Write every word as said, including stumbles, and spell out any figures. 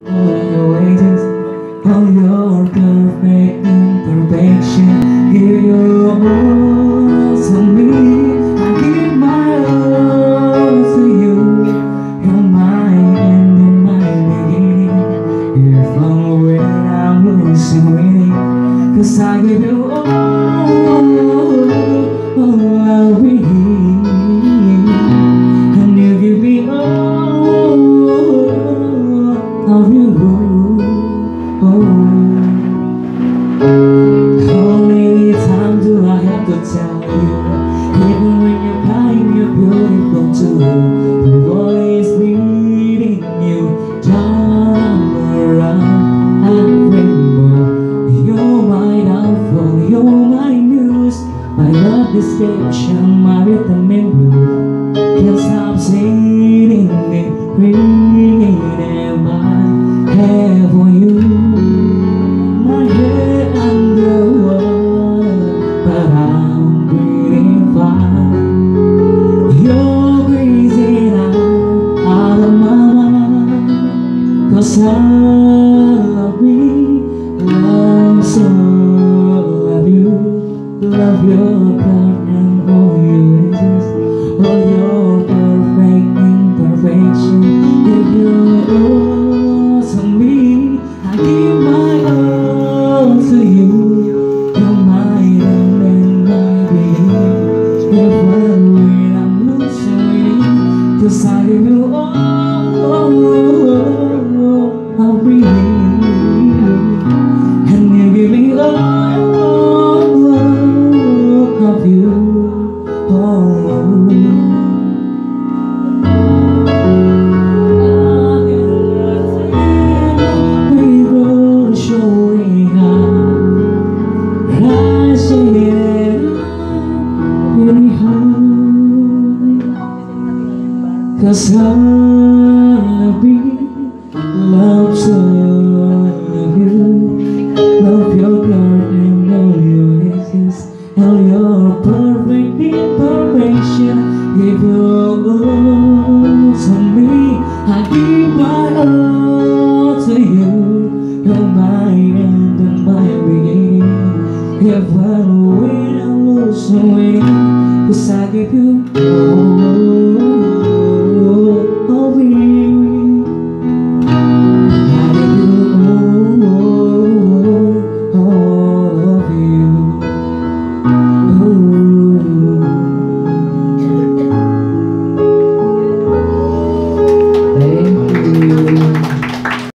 Waiting for your perfect imperfection. Give your all to me. I give my all to you. You're my end and my beginning. If I'm winning, I'm losing winning. Cause I give you all, all I really. And you give me all of you. Oh, how many times do I have to tell you? Even when you're kind, you're beautiful too. The voice leading you down around and rainbow. You're my downfall, you're my muse. My love description, my rhythm in blue. Can't stop singing it, ringing in my head for you. My head underwater, but I'm breathing fine. You're breathing out, out of my mind. Cause I love me, love so love you, love you.